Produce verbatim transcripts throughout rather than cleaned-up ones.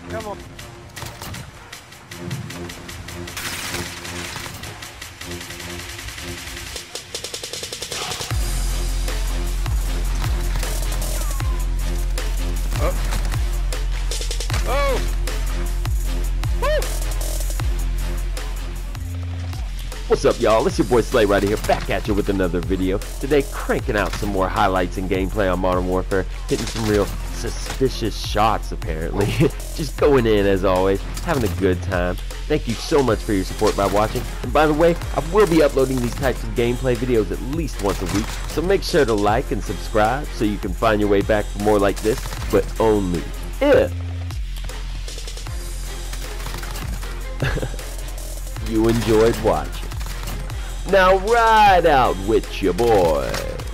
Come on. Oh. Oh. Woo. What's up, y'all? It's your boy Slay Ridah here, back at you with another video. Today, cranking out some more highlights and gameplay on Modern Warfare, hitting some real suspicious shots, apparently. Just going in, as always, having a good time. Thank you so much for your support by watching. And by the way, I will be uploading these types of gameplay videos at least once a week, so make sure to like and subscribe so you can find your way back for more like this, but only if you enjoyed watching. Now ride out with your boy.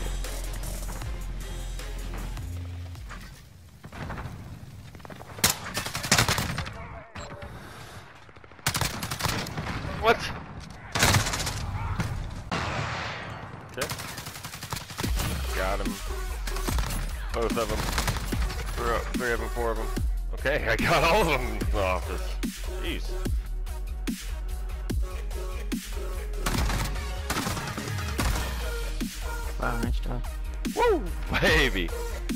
What? Okay. Got him. Both of them. Three, three of them, four of them. Okay, I got all of them in the office. Jeez. Wow, nice job. Woo! Baby!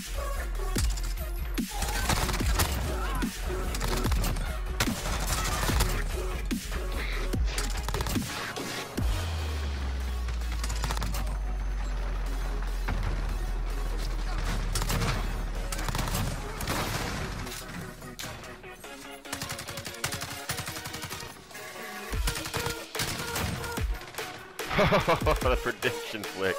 The prediction flick.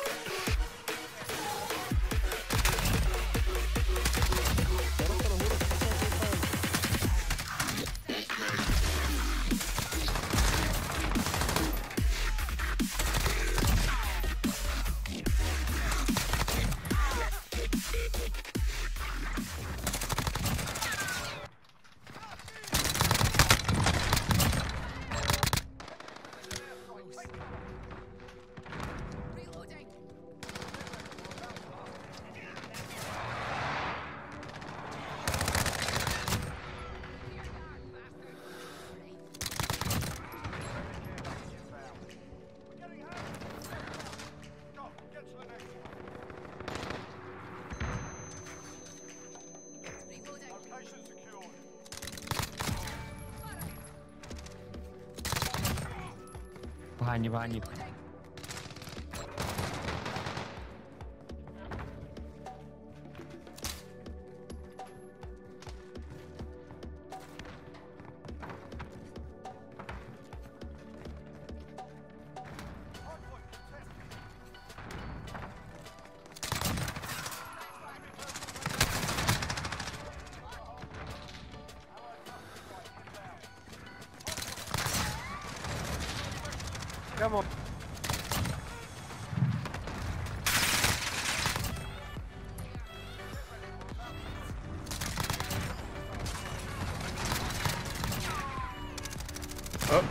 Behind you, behind you. Come on. Oh.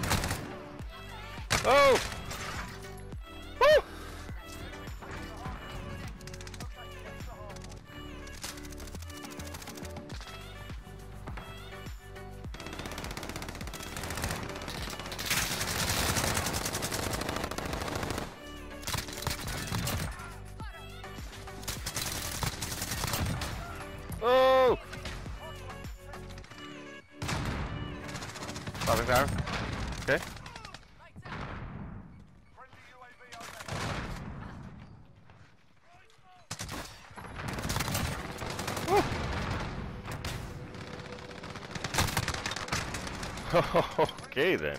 Oh. Woo. Oh! Popping power. Okay. Woo. Okay then.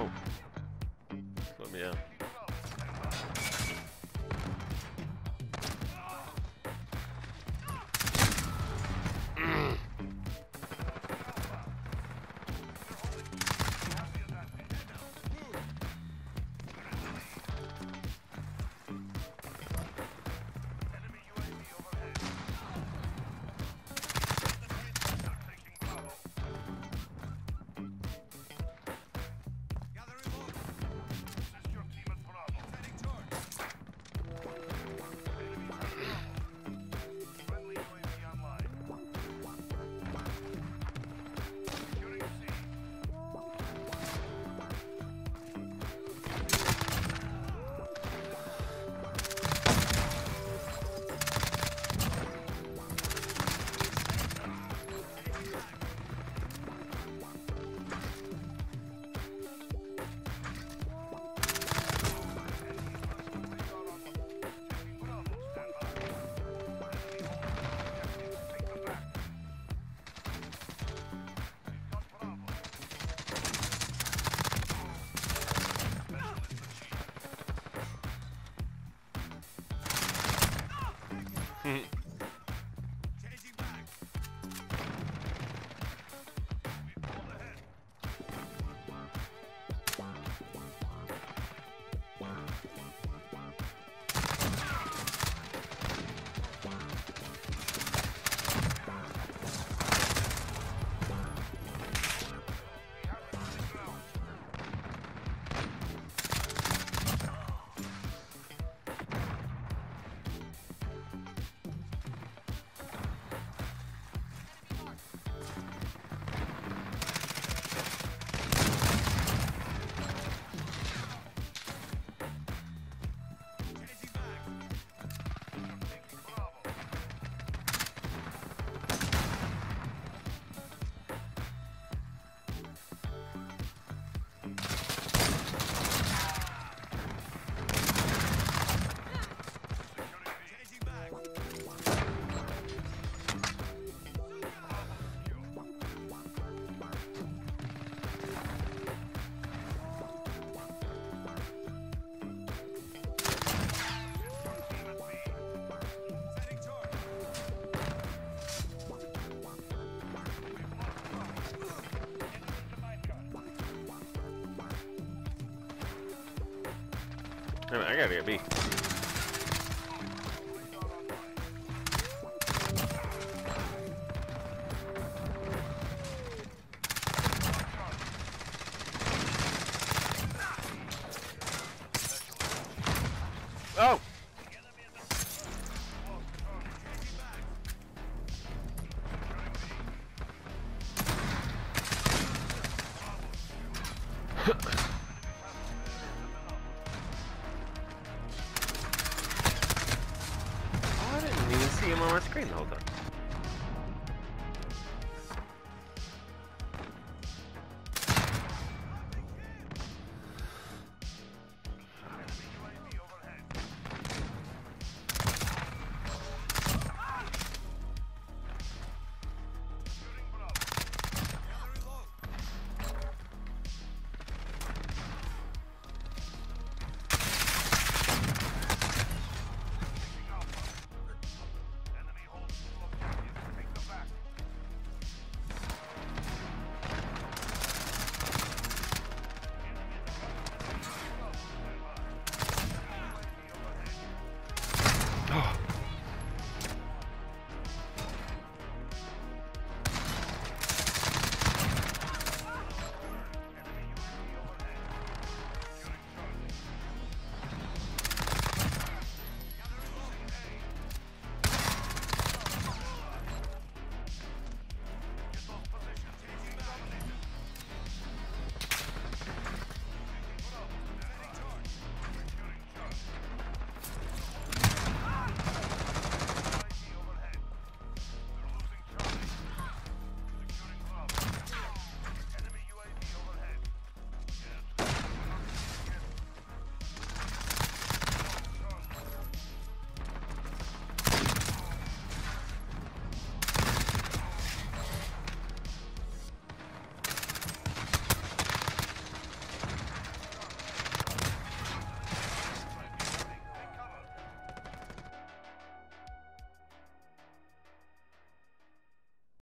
Oh. Let me out. I gotta get B. Oh! I didn't even see him on my screen the whole time.